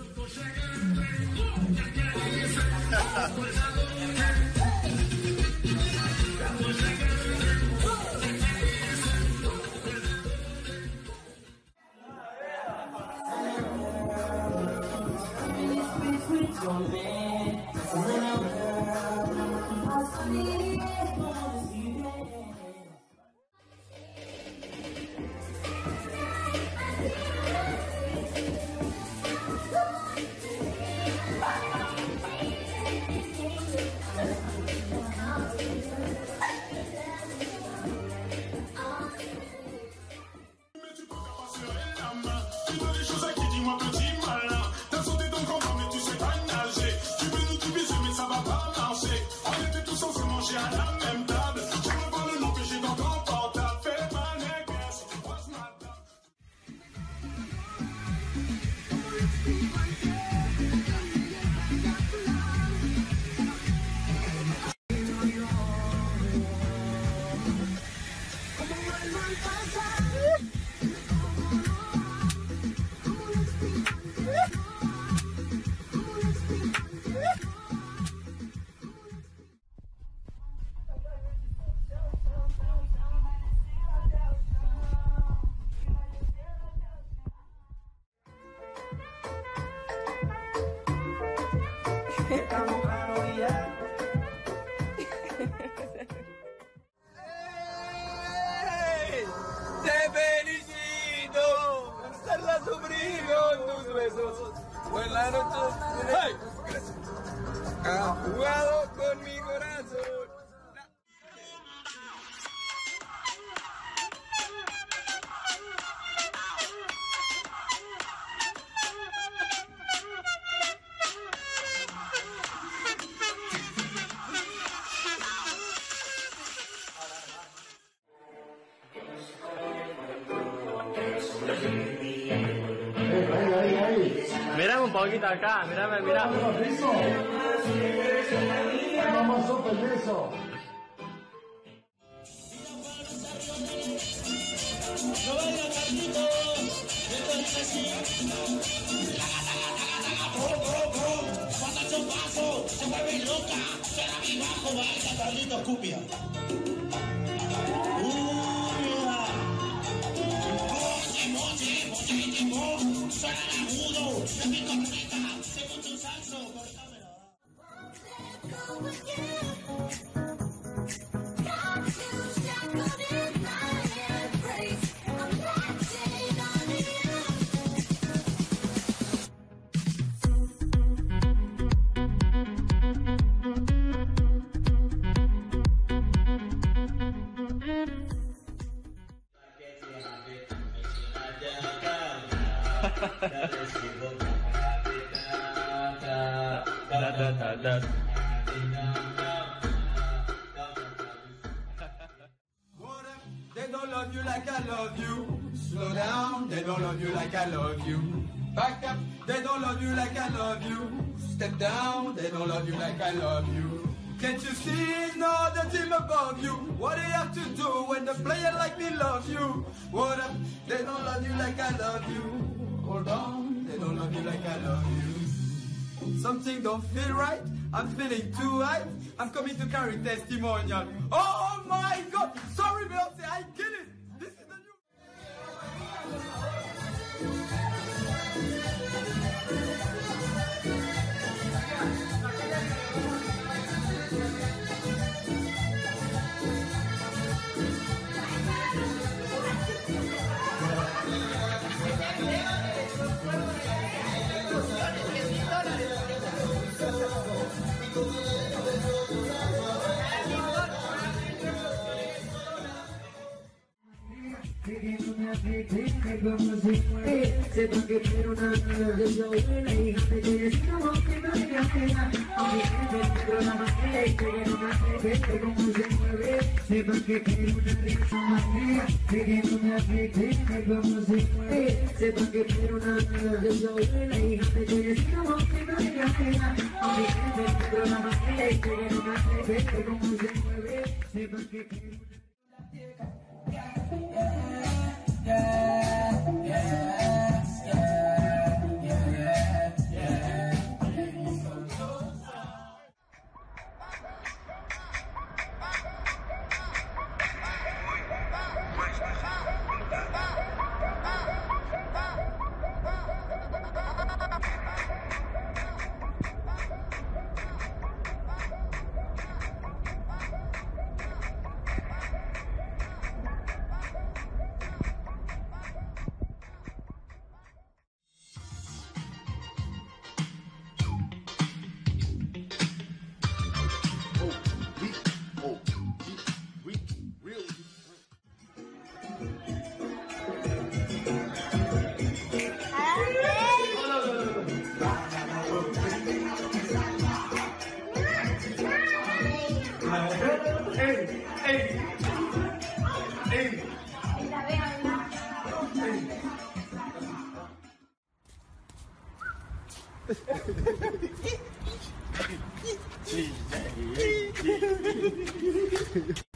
¡Te felicito! ¡Estarla sufriendo tus besos! ¡Buenas noches! ¡Ay! Gracias. Ha jugado con mi corazón. Mírame un poquito acá, mírame. Vamos súper eso. Se vuelve loca, será mi bajo, baila, Carlitos Cupia. Suena el agudo, de mi corneta, se escucha un salso, cortámelo. They don't love you like I love you. Slow down, they don't love you like I love you. Back up, they don't love you like I love you. Step down, they don't love you like I love you. Can't you see no other team above you? What do you have to do when the player like me loves you? What up, they don't love you like I love you. Hold on, they don't love you like I love you. Something don't feel right, I'm feeling too high. I'm coming to carry testimonial. Oh my God! Sorry, Beyonce, I get it. This is the new. Sepak que quiero una de yo una hija de Jessica que no diga pena aunque el programa que que como se mueve sepak que quiero una risa magia que no me como se mueve sepak que quiero una de yo una hija de Jessica que no diga pena aunque el programa que como se mueve sepak que quiero Sí.